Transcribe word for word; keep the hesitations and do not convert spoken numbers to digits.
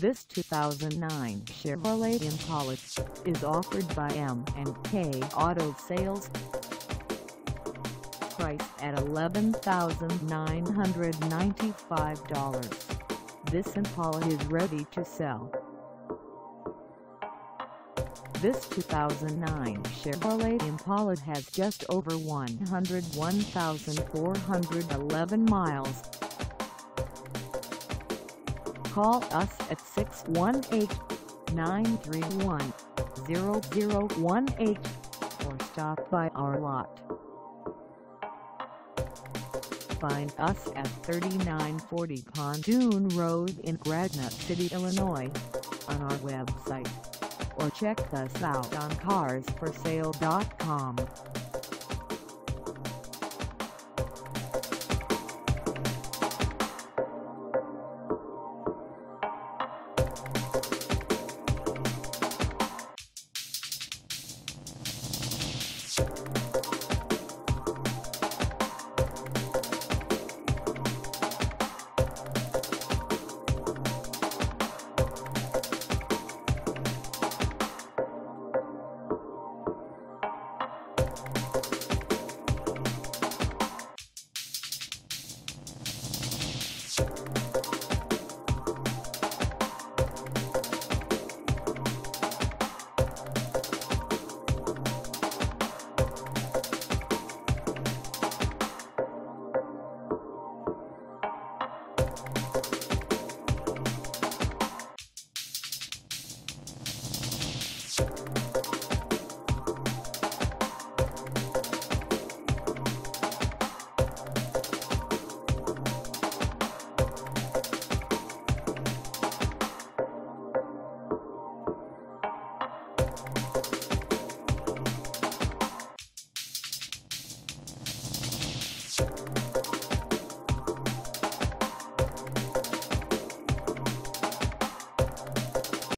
This two thousand nine Chevrolet Impala is offered by M and K Auto Sales. Priced at eleven thousand nine hundred ninety-five dollars, this Impala is ready to sell. This two thousand nine Chevrolet Impala has just over one hundred one thousand four hundred eleven miles. Call us at six one eight, nine three one, zero zero one eight or stop by our lot. Find us at thirty-nine forty Pontoon Road in Granite City, Illinois, on our website, or check us out on cars for sale dot com. You